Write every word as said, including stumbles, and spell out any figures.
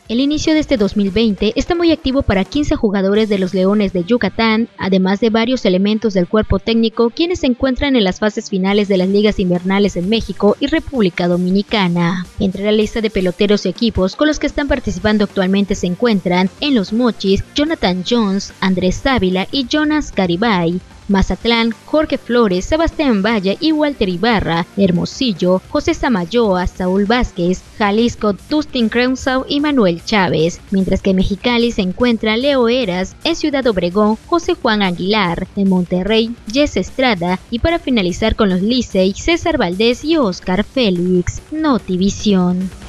El inicio de este dos mil veinte está muy activo para quince jugadores de los Leones de Yucatán, además de varios elementos del cuerpo técnico quienes se encuentran en las fases finales de las ligas invernales en México y República Dominicana. Entre la lista de peloteros y equipos con los que están participando actualmente se encuentran en Los Mochis, Jonathan Jones, Andrés Dávila y Jonas Garibay; Mazatlán, Jorge Flores, Sebastián Valle y Walter Ibarra; Hermosillo, José Samayoa, Saúl Vázquez; Jalisco, Dustin Creusau y Manuel Chávez, mientras que en Mexicali se encuentra Leo Heras; en Ciudad Obregón, José Juan Aguilar; en Monterrey, Jess Estrada; y para finalizar con los Licey, César Valdés y Oscar Félix. Notivisión.